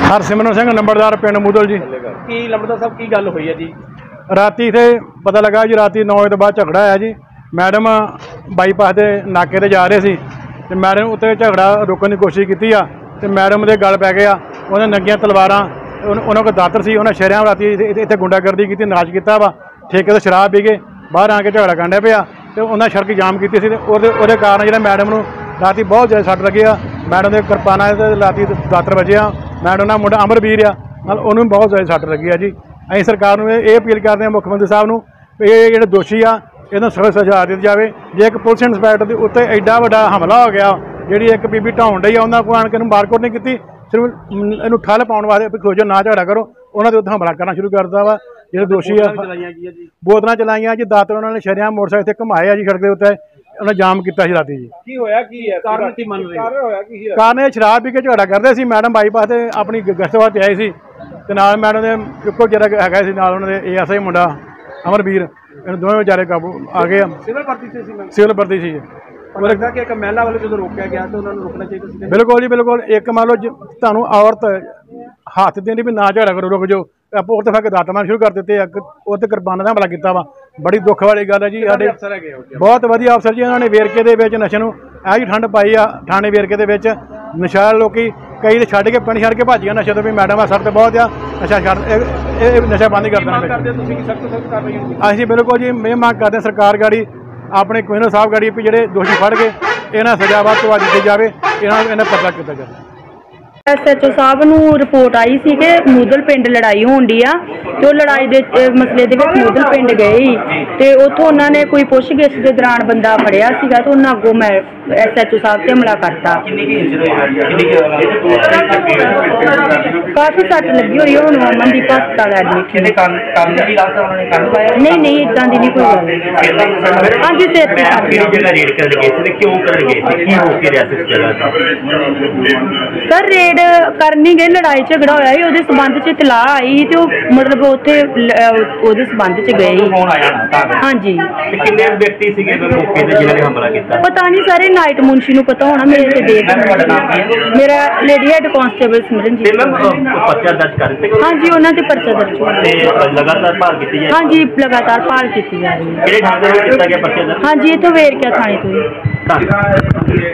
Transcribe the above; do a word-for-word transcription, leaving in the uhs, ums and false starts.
हरसिमरन सिंह नंबरदार पिंड मूदल जी। की लंबड़दार साहब की गल हुई है जी? राती इत्थे पता लगा जी राती नौ बजे तो बाद झगड़ा आया जी। मैडम बाईपास के नाके ते जा रहे सी ते मैडम उत्ते झगड़ा रोकने की कोशिश की आ ते मैडम दे गल पै गया। उन्हें नंगियां तलवारां उन्होंने कोल दातर सी उन्हें शहरों राती इत्थे गुंडागर्दी की नाच किया वा। ठेके तो शराब पी के बाहर आके झगड़ा कांडा पिया तो उन्हें सड़क जाम की सी कारण जो मैडम नूं राती बहुत ज़्यादा सट लगी आ। मैडम के किरपाना राती दातर बजे आ। मैडम का मुंडा अमरवीर आ उन्होंने बहुत ज़्यादा सट लगी है जी। असीं सरकार नूं ये अपील करते हैं मुख्यमंत्री साहब नूं ये जिहड़े दोषी आ इन्हां सख्त सज़ा दी जाए। जे एक पुलिस इंस्पैक्टर के उत्ते एडा वड्डा हमला हो गया जी एक बीबी ढाउण डई आ उन्हां कोल आण के मारकुट नहीं की सिर्फ इनू ठल पाउण वास्ते खोजो ना झगड़ा करो उन्होंने उत्ते हमला करना शुरू कर दिता वा। जो दोषी आ बोतलां चलाइयां जी दातर उन्होंने शरेआम मोटरसाइकिल इत्थे घुमाए जी सड़क के उत्ते उन्हें जाम किया राती जी। की होया की है कारण की मन रही कारण ये शराब पी के झगड़ा करते सी। मैडम बाईपास से अपनी गश्त वास्ते आए सी ते नाल मैडम ने इक्को जरा हैगा सी नाल उन्होंने ए एस आई मुंडा अमरवीर दोवें बेचारे काबू आ गए। सिविल भर्ती से सी सिविल भर्ती सी लगता कि एक महिला वाले जो रोकया गया तो उन्होंने रोकना चाहिए। बिल्कुल जी बिल्कुल। एक मान लो तुहानूं औरत हाथ देंदी भी ना झगड़ा करो रुक जाओ आप उत्ते फिर दात मारना शुरू कर दिते उत्ते किरपाना का हमला किया वा। बड़ी दुख वाली गल है जी। साडे बहुत वधिया अफसर जी उन्होंने वेरके दे विच नशे नूं ऐ जी ठंड पाई आ। थाने वेरके दे विच नशा लोकी कई तो छड्ड के पिंड छड्ड के भज गए नशे तो भी मैडम आ सर तो बहुत आ नशा छड्ड नशा बंद ही कर देना। असीं बिल्कुल जी मैं मांग करते सरकार गाड़ी अपने कमिश्नर साहब गाड़ी भी ਜਿਹੜੇ दोषी फड़ के इन्हां सज़ा ਵੱਧ ਤੋਂ ਵੱਧ ਦਿੱਤੀ ਜਾਵੇ इन्हां इन्हां पता किया जाए। एस एच ओ साहब नूं रिपोर्ट आई सी कि मूदल पिंड लड़ाई होण डी आ ते ओह लड़ाई दे मसले दे विच मूदल पिंड गए ही ते उत्थों उन्होंने कोई पुछगिछ के दौरान बंदा फड़िया सीगा ते उन्हां अगों मैं एस एच ओ साहब ते हमला करता। काफ़ी सट लगी हुई हुण अमनदीप हस्पताल एडमिट नहीं नहीं इदां दी नहीं कोई गल। हाँ जी सिर सर रेड करनी गए लड़ाई झगड़ा होया ही उहदे संबंध च इतलाह आई ही ते मतलब उत्थे उहदे संबंध च गए ही। हाँ जी पता नहीं सारे नाइट मुंशी नूं पता होना मेरे ते देख मेरा lady head constable Simran ji. हाँ जी उन्हां ते पर्चा दर्ज हाँ जी लगातार भाल की जा रही है। हाँ जी इत्थों वेरका थाने तो।